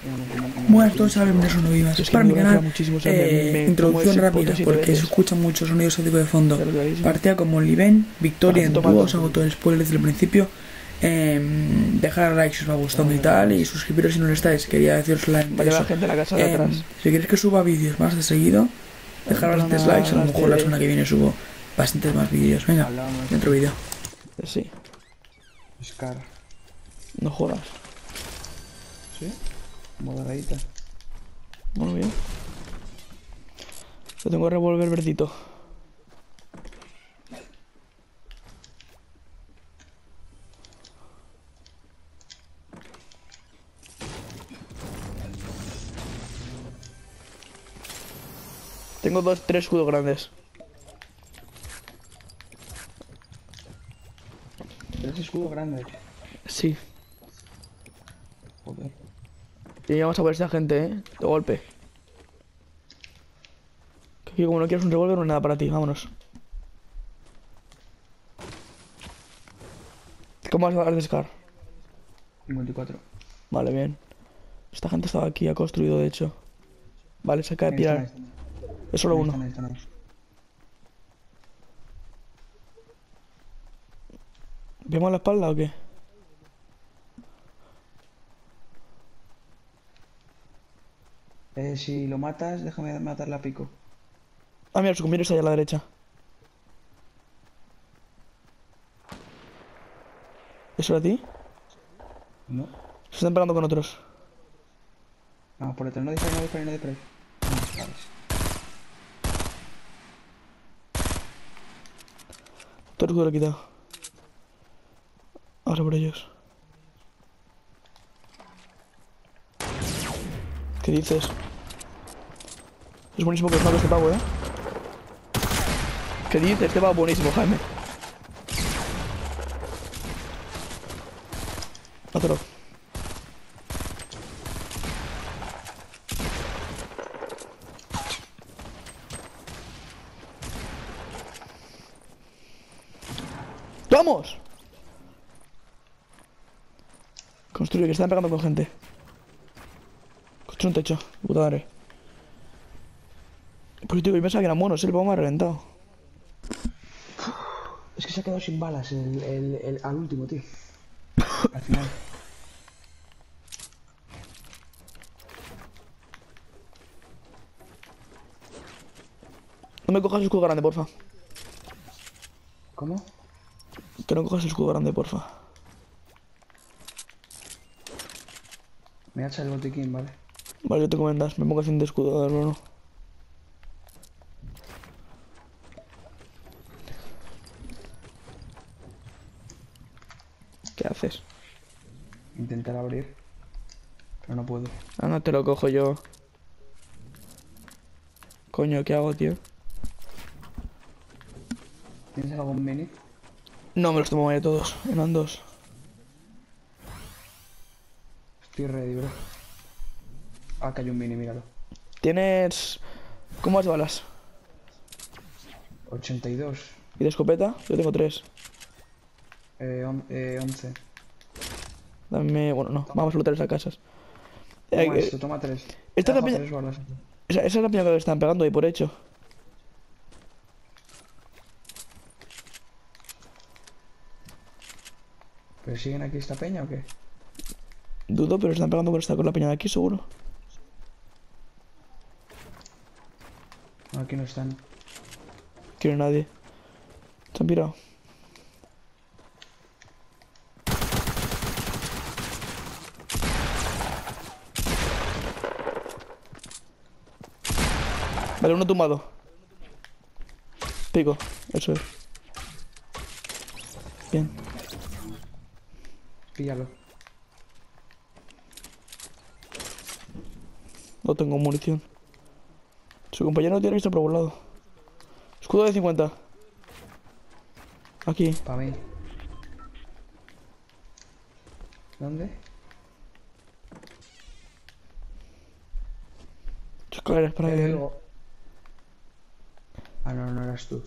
Buenas a todos, bienvenidos a un nuevo vídeo Es que para mi me canal. muchísimo, o sea, me Introducción como ese rápida potosito porque veces. se escuchan muchos sonidos de fondo. Pero clarísimo. Partida como Liven, victoria en Toma, dúo, toma. os hago todo el spoiler desde el principio. Dejar like si os va gustando y tal, y suscribiros si no lo estáis, quería deciros la Vale, va gente en la casa de atrás. Si queréis que suba vídeos más de seguido, dejar bastantes likes, a lo mejor la semana que viene subo bastantes más vídeos. Venga, dentro vídeo. Sí, Scar. no jodas. ¿Sí? Moderadita. Bueno, bien. Yo tengo revólver verdito. Tengo tres escudos grandes. ¿Tres escudos grandes? Sí. Joder. Y vamos a por esta gente, de golpe. Que aquí como no quieres un revólver no es nada para ti, vámonos. ¿Cómo vas a dar de Scar? 54. Vale, bien. Esta gente estaba aquí, ha construido de hecho. Vale, se acaba de tirar. Es solo uno. ¿Vemos la espalda o qué? Si lo matas, déjame matarla a pico. Ah, mira, su compañero está allá a la derecha. ¿Eso era a ti? No. Se están pegando con otros. Vamos por detrás. No dispares, no dispares, no dispares. No dispares. Todo el escudo lo he quitado. Ahora por ellos. ¿Qué dices? Es buenísimo que os mato este pavo, ¿eh? ¿Qué dices? Este pavo es buenísimo, Jaime. Mátalo. ¡Vamos! Construye, que están pegando con gente. Construye un techo, puta madre. Pues tío, yo pensaba que eran monos, el pavo me ha reventado. Es que se ha quedado sin balas al último, tío. Al final. No me cojas el escudo grande, porfa. ¿Cómo? Que no cojas el escudo grande, porfa. Me hacha el botiquín, ¿vale? Vale, yo te comentas, me pongo haciendo de escudo, a ver, no. ¿Qué haces? Intentar abrir. Pero no puedo. Ah, no te lo cojo yo. Coño, ¿qué hago, tío? ¿Tienes algún mini? No, me los tomo ya todos, eran dos. Estoy ready, bro. Ah, que hay un mini, míralo. ¿Tienes... ¿Cómo vas de balas? 82. ¿Y de escopeta? Yo tengo tres. 11. Dame... Bueno, no, vamos a lootar esas casas. Toma esto, toma 3. Esta es la piña... Esa es la piña que le están pegando ahí, por hecho. ¿Pero siguen aquí esta peña o qué? Dudo, pero están pegando por esta con la piña de aquí, seguro. No, aquí no están. Quiero nadie. Se han pirado. Vale, uno tumbado. Pico, eso es. Bien. Píllalo. No tengo munición. Su compañero no tiene visto por algún lado. Escudo de 50. Aquí. Pa' mí. ¿Dónde? Escaleras para él. Digo. Ah, no, no eras tú.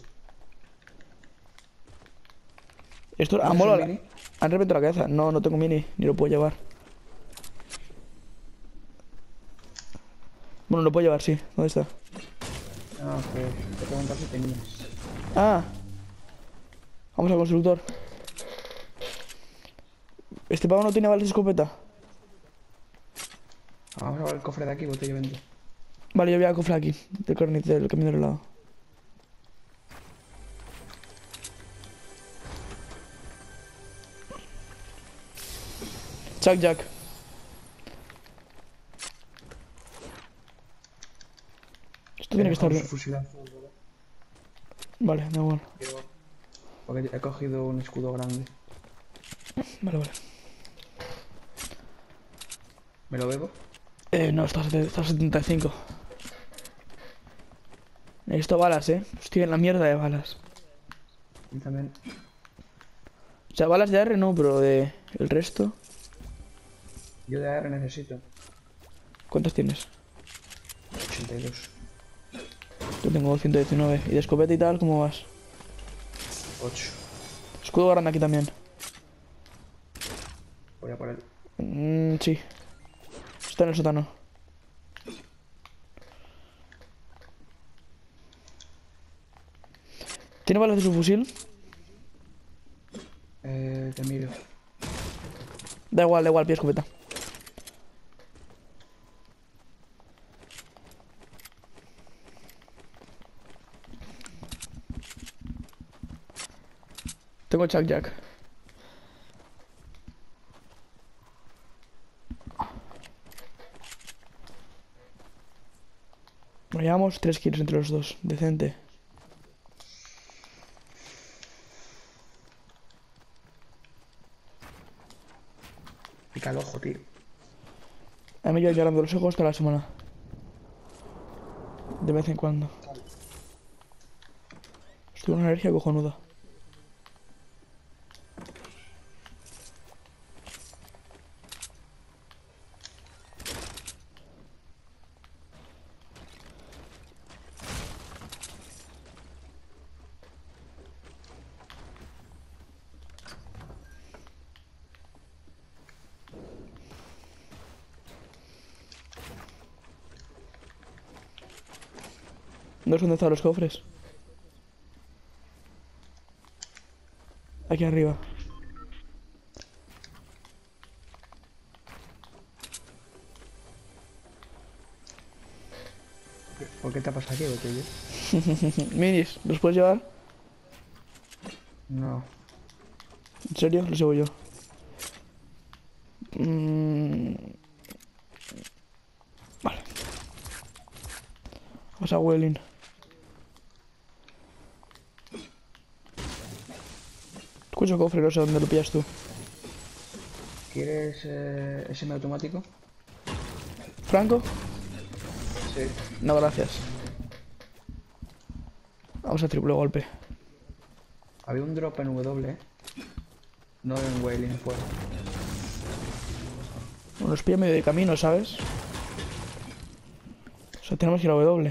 Esto, ¿Tienes mola. un mini? Han reventado la cabeza. No, no tengo mini, ni lo puedo llevar. Bueno, lo puedo llevar, sí. ¿Dónde está? No, que te preguntas si tenías. Ah, vamos al constructor. Este pavo no tiene balas de escopeta. Vamos a ver el cofre de aquí, botella 20. Vale, yo voy a cofre aquí, del camino del lado. Chuck Jack. Esto tiene que estar bien. Vale, da igual. Porque he cogido un escudo grande. Vale, vale. ¿Me lo bebo? No, está a 75. Necesito balas, Estoy en la mierda de balas. Y también. O sea, balas de AR no, pero de el resto. Yo de AR necesito. ¿Cuántas tienes? 82. Yo tengo 119. ¿Y de escopeta y tal, cómo vas? 8. Escudo grande aquí también. Voy a por él. Sí. Está en el sótano. ¿Tiene balas de su fusil? Te miro. Da igual, pie escopeta. Tengo Chuck Jack. Bueno, llevamos 3 kills entre los dos. Decente. Pica el ojo, tío. A mí me lleva llorando los ojos toda la semana. De vez en cuando. Estoy con una alergia cojonuda. No sé dónde están los cofres. Aquí arriba. ¿Por qué te pasa aquí, botella? Minis, ¿los puedes llevar? No. ¿En serio? Los llevo yo. Vale. Vamos a Welling. Escucho cofre, no sé dónde lo pillas tú. ¿Quieres semiautomático? ¿Franco? Sí. No, gracias. Vamos a triple golpe. Había un drop en W, No en Wailing fuera. Bueno, nos pilla medio de camino, ¿sabes? O sea, tenemos que ir a W.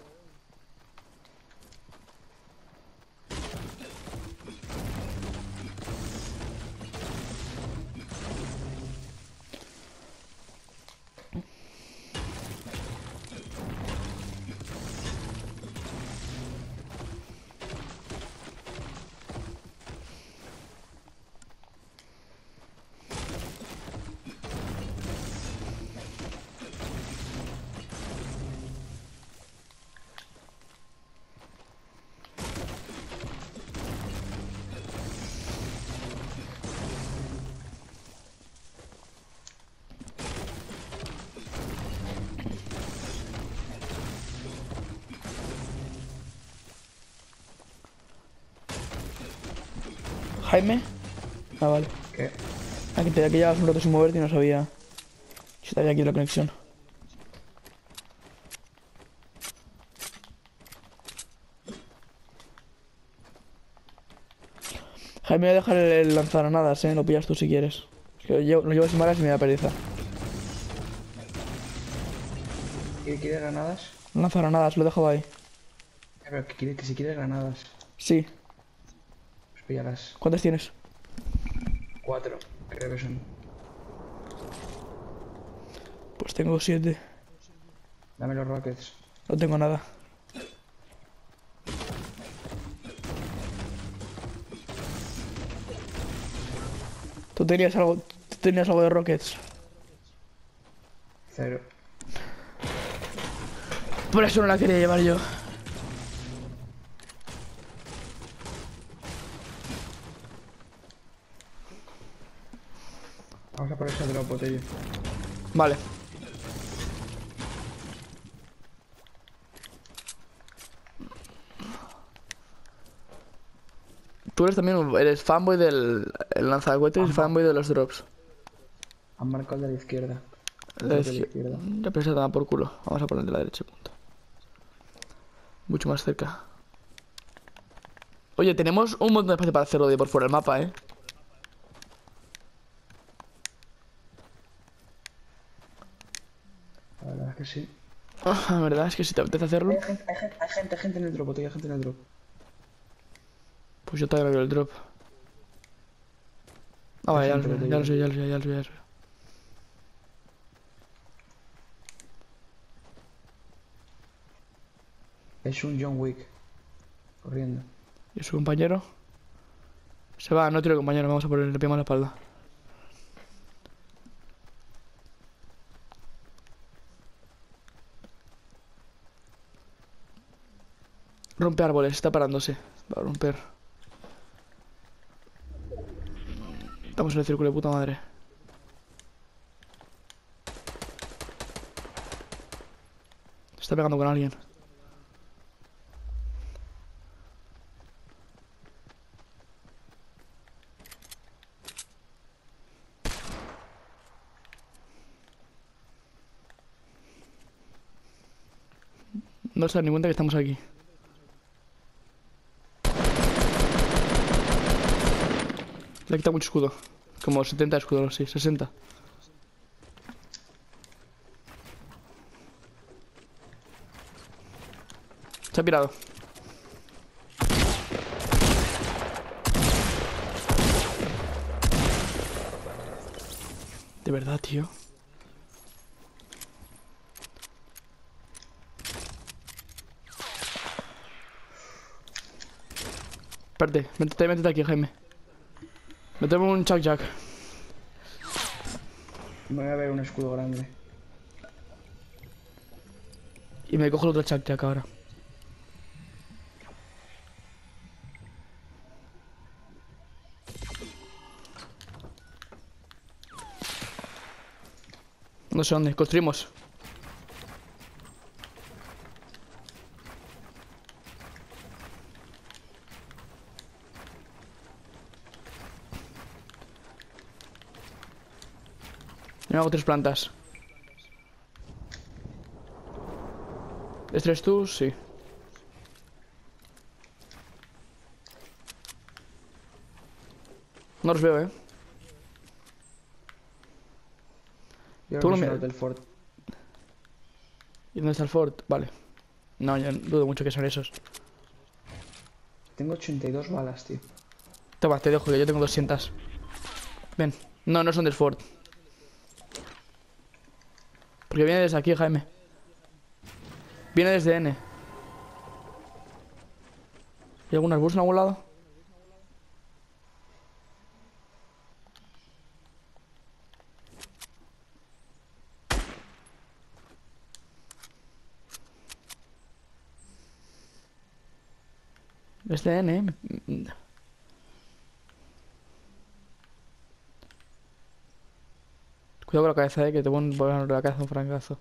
Jaime. Ah, vale. ¿Qué? Aquí te llevas un rato sin moverte y no sabía si te había aquí la conexión. Jaime, voy a dejar el lanzagranadas, lo pillas tú si quieres. Es que lo llevo sin balas y me da pereza. ¿Quiere granadas? Lanzagranadas, lo he dejado ahí. Pero que si quiere granadas, Sí. pues píllalas. ¿Cuántas tienes? 4, creo que son. Pues tengo 7. Dame los rockets. No tengo nada. Tú tenías algo de rockets. 0. Por eso no la quería llevar yo. Vamos a por esa de la botella. Vale. Tú eres fanboy del lanzacohetes y fanboy de los drops. Han marcado el de la izquierda. La El de la izquierda. Ya pensé tomar por culo. Vamos a poner de la derecha, punto. Mucho más cerca. Oye, tenemos un montón de espacio para hacerlo de por fuera del mapa, ¿eh? La verdad es que sí. La verdad es que si te apetece hacerlo, Hay gente en el drop, botella, hay gente en el drop. pues yo todavía no veo el drop. Ah, vale, ya lo sé, ya lo sé, ya lo sé, ya lo sé, ya lo sé. Es un John Wick. Corriendo. ¿Y su compañero? Se va, no tiene compañero, vamos a ponerle pie a la espalda. Rompe árboles, está parándose. Va a romper. Estamos en el círculo de puta madre. Se está pegando con alguien. No se da ni cuenta que estamos aquí. Le quita mucho escudo. Como 70 escudos, sí, 60. Se ha pirado. De verdad, tío. Espérate, métete aquí, Jaime. Méteme un Chuck Jack. Voy a ver un escudo grande. Y me cojo el otro Chuck Jack ahora. No sé dónde, construimos. Yo me hago 3 plantas. ¿Este eres tú? Sí. No los veo, ¿eh? Yo Tú creo no que me- son los del fort. ¿Y dónde está el fort? Vale. No, yo dudo mucho que sean esos. Tengo 82 balas, tío. Toma, te dejo que yo tengo 200. Ven. No, no son del fort. Porque viene desde aquí, Jaime. Viene desde N. ¿Hay algún arbusto en algún lado? Desde N, Cuidado con la cabeza, que te voy a poner la cabeza un francazo.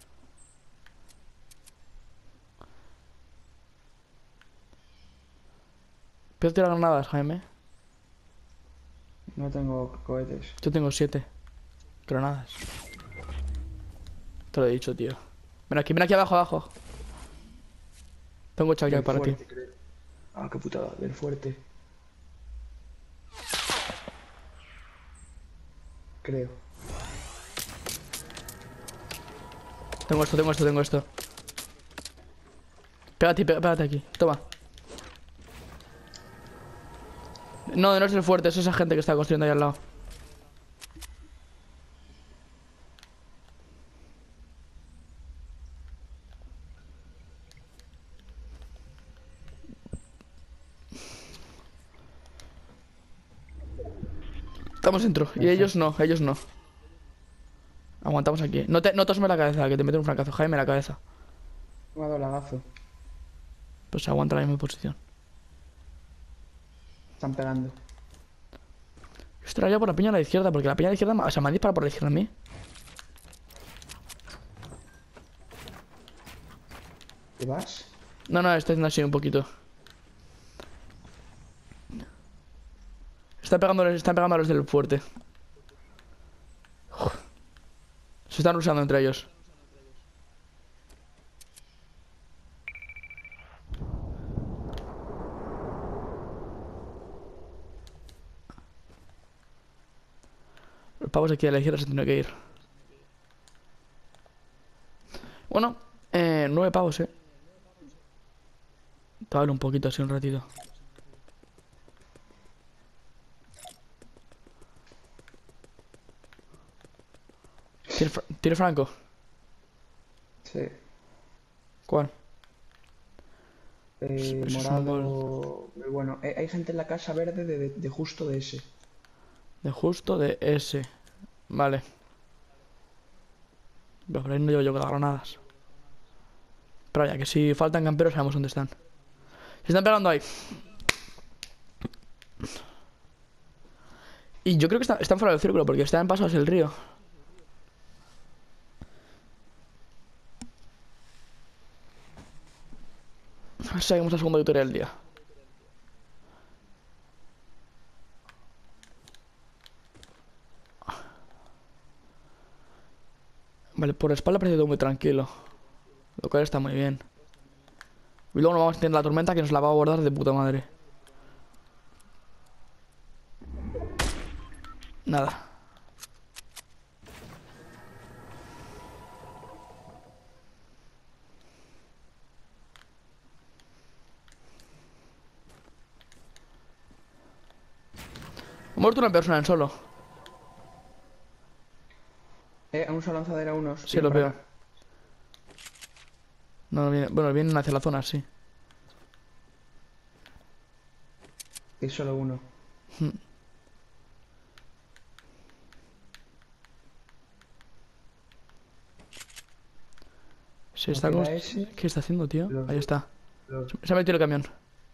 ¿Puedes tirar granadas, Jaime? No tengo cohetes. Yo tengo 7 granadas. Te lo he dicho, tío. Ven aquí abajo, abajo. Tengo chacal Del para ti. fuerte, creo. Ah, qué putada, del fuerte. Creo. Tengo esto. Pégate aquí. Toma. No, no es el fuerte, es esa gente que está construyendo ahí al lado. Estamos dentro. Y ellos no, ellos no. Aguantamos aquí. No tosme la cabeza, que te meten un fracazo. Jaime, la cabeza. Me ha dado lagazo. Pues aguanta la misma posición. Están pegando. Yo estaría por la piña a la izquierda, porque la piña a la izquierda... O sea, me han disparado por la izquierda a mí. ¿Te vas? No, estoy haciendo así un poquito. Están pegando a los del fuerte. Uf. Se están rusando entre ellos. Los pavos aquí a la izquierda se tienen que ir. Bueno, 9 pavos, Te hablo un poquito así un ratito. ¿Tiene Franco? Sí. ¿Cuál? Eso es un Morado. Bueno, hay gente en la casa verde de justo de ese. De justo de ese. Vale. Pero por ahí no llevo yo con las granadas. Pero ya que si faltan camperos sabemos dónde están. Se están pegando ahí. Y yo creo que están fuera del círculo porque están pasados el río. Seguimos la segunda victoria del día. Vale, por la espalda parece todo muy tranquilo. Lo cual está muy bien. Y luego nos vamos a tener la tormenta que nos la va a abordar de puta madre. Nada. Ha muerto una persona en solo. Han usado lanzadera unos. Sí, lo veo. No, bueno, vienen hacia la zona, sí. Es solo uno. Se está ¿Qué está haciendo, tío? Ahí está. Se ha metido el camión.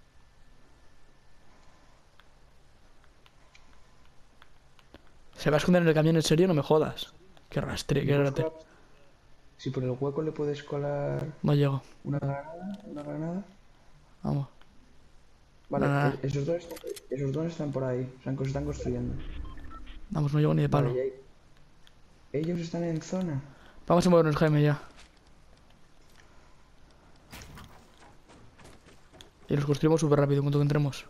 ¿Se va a esconder en el camión en serio? No me jodas. Qué rastre, qué rate. Si por el hueco le puedes colar... No llego. Una granada. Vamos. Vale, esos dos están por ahí. Se están construyendo. Vamos, no llego ni de palo. Vale, ellos están en zona. Vamos a movernos, Jaime, ya. Y los construimos súper rápido en cuanto que entremos.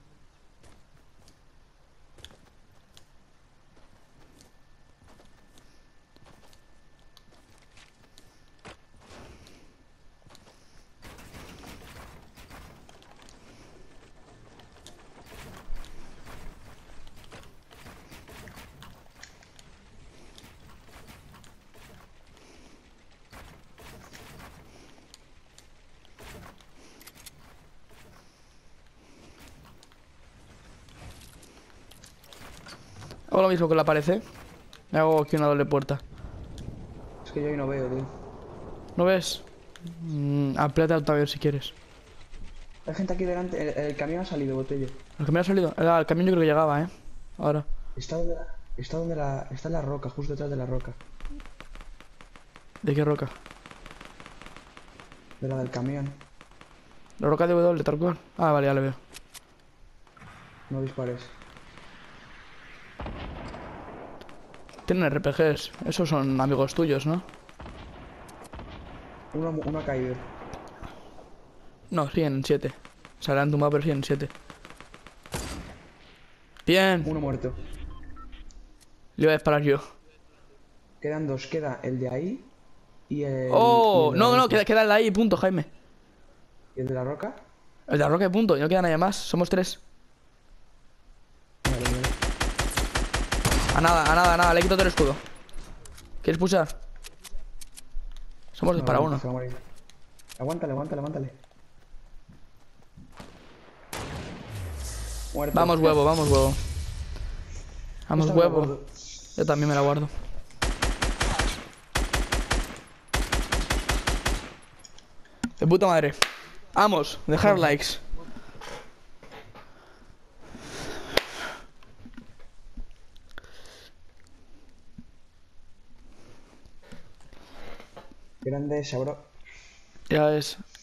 Hago lo mismo con la pared, Me hago aquí una doble puerta. Es que yo ahí no veo, tío. ¿No ves? Amplíate a ver si quieres. Hay gente aquí delante. El camión ha salido, Botello. ¿El camión ha salido? El camión yo creo que llegaba, Ahora. Está en la roca, justo detrás de la roca. ¿De qué roca? De la del camión. La roca de W, tal cual. Ah, vale, ya le veo. No dispares. Tienen RPGs. Esos son amigos tuyos, ¿no? Uno ha caído. No, siguen en 7. Se han tumbado, pero siguen en 7. Bien. Uno muerto. Le iba a disparar yo. Quedan dos. Queda el de ahí y el... ¡Oh! y el No, queda el de ahí, punto, Jaime. ¿Y el de la roca? El de la roca y punto. Y no queda nadie más. Somos 3. Vale. A nada. Le quito todo el escudo. ¿Quieres pushar? Somos 2 para 1. Aguántale. Muerto. Vamos, huevo. Vamos, Esta me la huevo. guardo. Yo también me la guardo. De puta madre. Vamos, dejar likes. Grande, sabro. Ya es.